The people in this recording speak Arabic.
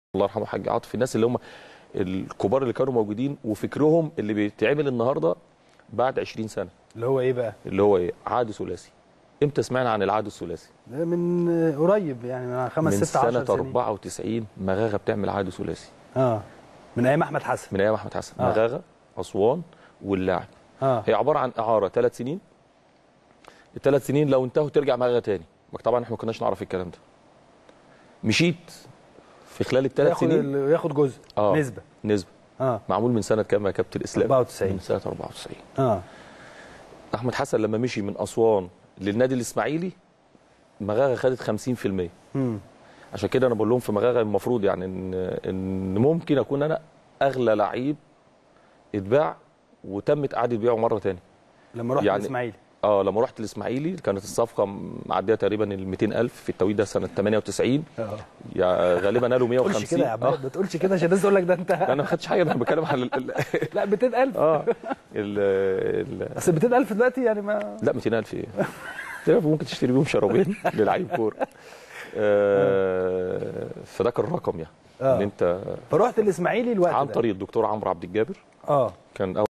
الله يرحمه حاج عاطف، الناس اللي هم الكبار اللي كانوا موجودين وفكرهم اللي بيتعمل النهارده بعد 20 سنه. اللي هو ايه بقى؟ اللي هو ايه؟ عاد ثلاثي. امتى سمعنا عن العاد الثلاثي؟ ده من قريب، يعني من 5 6 10 سنين. من سنه 94 مغاغه بتعمل عاد ثلاثي. من ايام احمد حسن. من ايام احمد حسن. مغاغه، اسوان، واللاعب. هي عباره عن اعاره 3 سنين. ال3 سنين لو انتهوا ترجع مغاغه تاني. طبعا احنا ما كناش نعرف الكلام ده. مشيت في خلال ال3 سنين ياخد جزء. نسبه. معمول من سنه كام يا كابتن اسلام؟ 94. من سنه 94. احمد حسن لما مشي من اسوان للنادي الاسماعيلي مغاغه خدت 50%. عشان كده انا بقول لهم في مغاغه المفروض يعني ان ممكن اكون انا اغلى لعيب اتباع وتمت اعاده بيعه مره ثانيه لما رحت يعني الاسماعيلي. لما رحت الاسماعيلي كانت الصفقه معديه تقريبا ال 200,000 في التوقيت ده سنه 98. غالبا قالوا 150. ما تقولش كده يا عباد، ما تقولش كده عشان الناس تقول لك ده انت انا ما خدتش حاجه، انا بتكلم على لا 200,000. اصل 200,000 دلوقتي يعني ما لا 200,000 ايه؟ 200,000 ممكن تشتري بيهم شرابين للعيب كوره. فده كان الرقم يعني ان انت فرحت الاسماعيلي الوقت عن طريق الدكتور عمرو عبد الجابر. كان